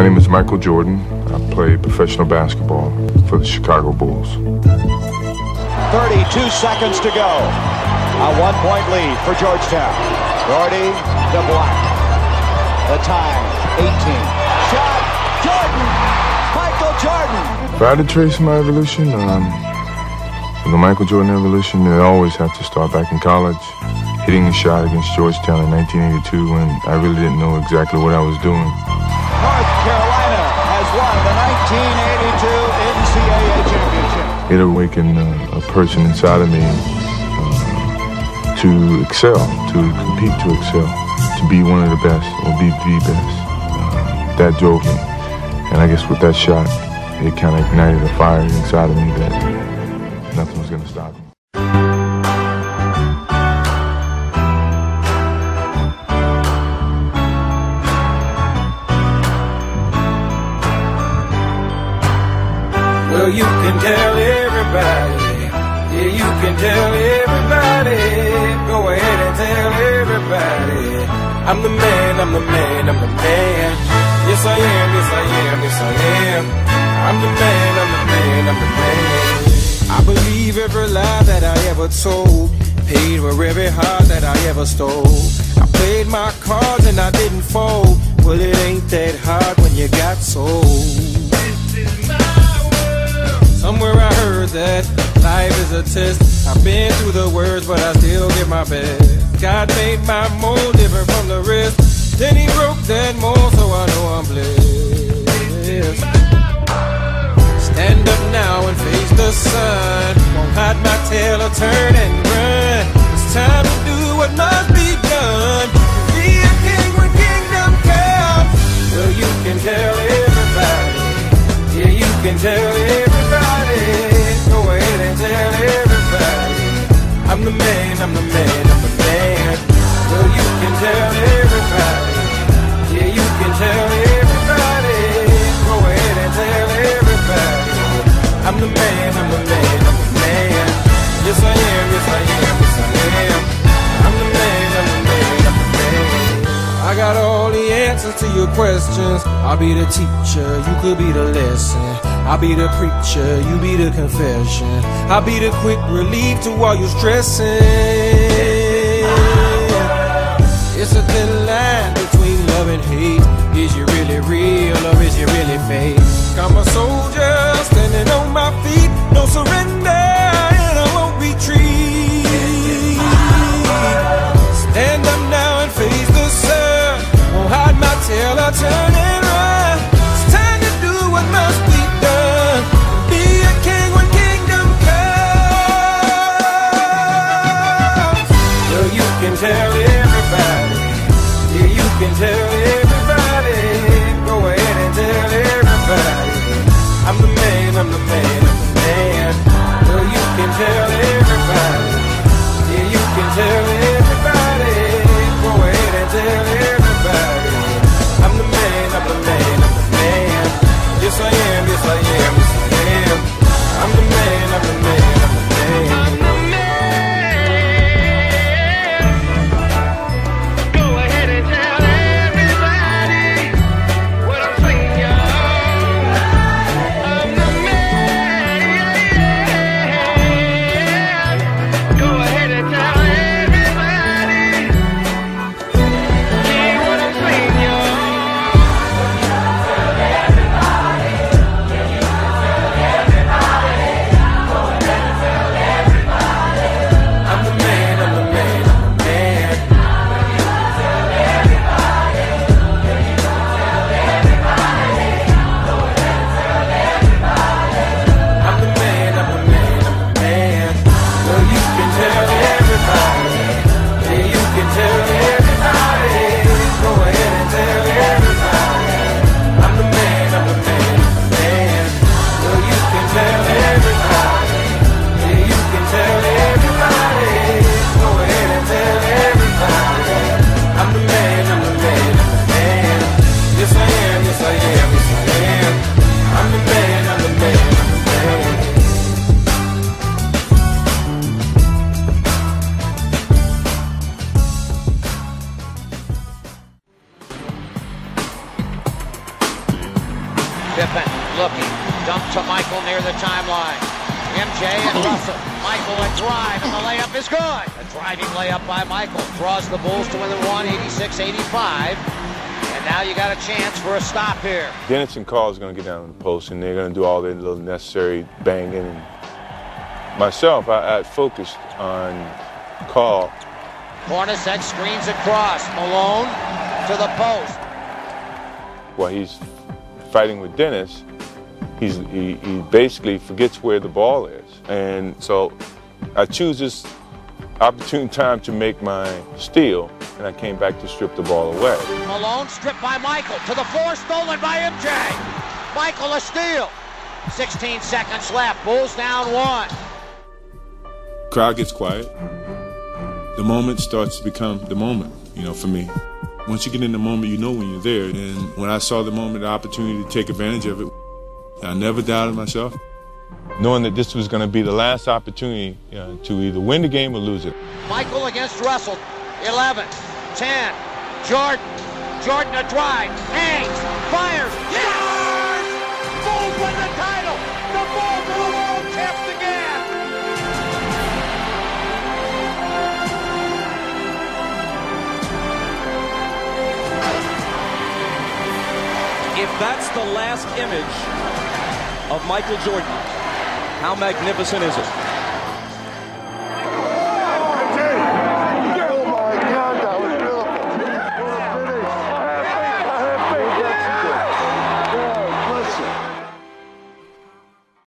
My name is Michael Jordan. I play professional basketball for the Chicago Bulls. 32 seconds to go. A 1-point lead for Georgetown. Aloe Blacc. The time, 18. Shot, Jordan! Michael Jordan! If I had to trace my evolution, the Michael Jordan evolution, I always have to start back in college, hitting a shot against Georgetown in 1982 when I really didn't know exactly what I was doing. North Carolina has won the 1982 NCAA championship. It awakened a person inside of me to excel, to compete, to excel, to be one of the best, or be the best. That drove me. And I guess with that shot, it kind of ignited a fire inside of me that nothing was going to stop me. Well, you can tell everybody, yeah, you can tell everybody, go ahead and tell everybody, I'm the man, I'm the man, I'm the man, yes I am, yes I am, yes I am, I'm the man, I'm the man, I'm the man. I believe every lie that I ever told, paid for every heart that I ever stole. I played my cards and I didn't fold, well it ain't that hard when you got sold. Somewhere I heard that life is a test. I've been through the worst, but I still give my best. God made my mold different from the rest. Then he broke that mold, so I know I'm blessed. Stand up now and face the sun. Won't hide my tail or turn and run. It's time to do what must be done. Be a king when kingdom comes. Well, you can tell everybody. Yeah, you can tell everybody. Go ahead and tell everybody. I'm the man, I'm the man, I'm the man. Well, you can tell everybody. Yeah, you can tell everybody. Go ahead and tell everybody. I'm the man, I'm the man, I'm the man. Yes I am, yes I am, yes I am. I'm the man, I'm the man, I'm the man. I got all the answers to your questions. I'll be the teacher, you could be the lesson. I'll be the preacher, you be the confession. I'll be the quick relief to all your stressing. It's a thin line between love and hate. Is you really real or is you really fake? I'm a soldier standing on my feet. No surrender and I won't retreat. Stand up now and face the sun. Won't hide my tail or turn and run. It's time to do what must be done. Be a king when kingdom comes. Well, you can tell everybody. Yeah, you can tell everybody. Go ahead and tell everybody. I'm the man, I'm the man, I'm the man. Well, you can tell everybody. Yeah, you can tell everybody. Go ahead and tell everybody. I'm the man, I'm the man, I'm the man. Yes I am, yes I am, yes I am. I'm the man, I'm the man, I'm the man. I'm the man. Go ahead and tell everybody. Pippen looking. Dump to Michael near the timeline. MJ and Russell. Michael a drive, and the layup is good. A driving layup by Michael draws the Bulls to win the 186-85. And now you got a chance for a stop here. Dennis and Carl is going to get down on the post, and they're going to do all their little necessary banging. And myself, I focused on Carl. Hornacek screens across. Malone to the post. While he's fighting with Dennis, he basically forgets where the ball is. And so I choose this opportune time to make my steal, and I came back to strip the ball away. Malone stripped by Michael to the floor, stolen by MJ. Michael a steal. 16 seconds left. Bulls down 1. Crowd gets quiet. The moment starts to become the moment, for me. Once you get in the moment, you know when you're there. And when I saw the moment, the opportunity to take advantage of it, I never doubted myself. Knowing that this was going to be the last opportunity to either win the game or lose it. Michael against Russell. 11, 10, Jordan. Jordan a drive, hangs, fires, scores! Bulls win the title! The Bulls are the world champs again! If that's the last image of Michael Jordan, how magnificent is it?